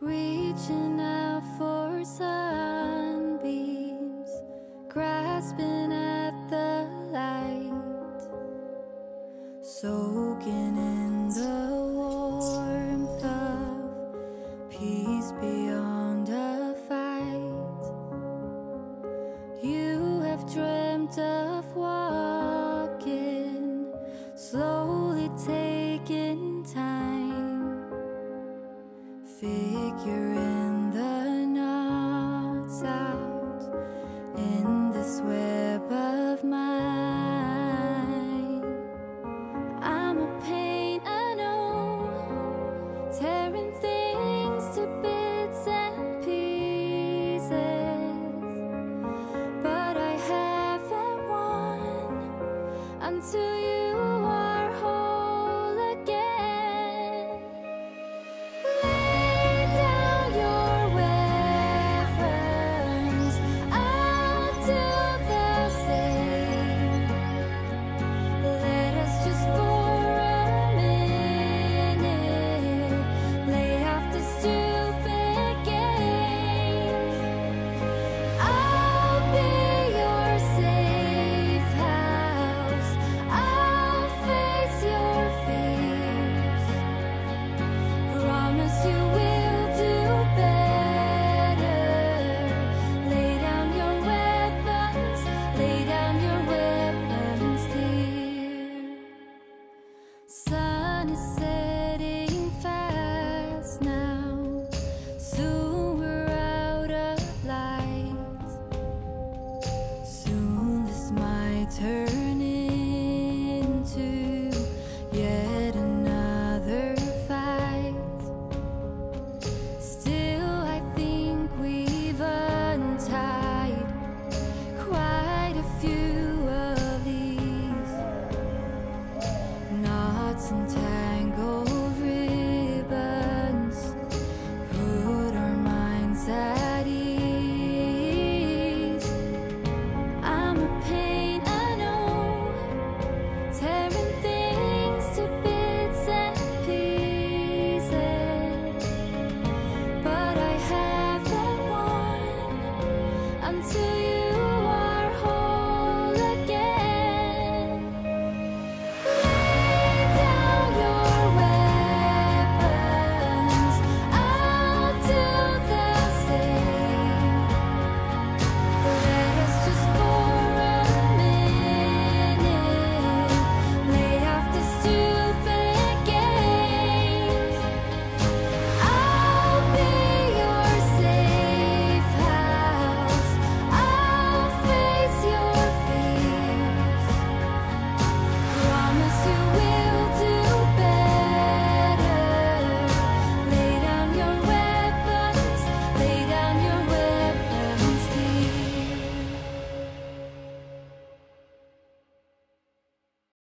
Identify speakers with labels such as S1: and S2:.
S1: reaching out for sunbeams, grasping at the light, soaking in the warmth of peace beyond a fight. You have dreamt of walking, slowly taking time, figuring the knots out in this web of mine. I'm a pain, I know, tearing things to bits and pieces, but I haven't won until you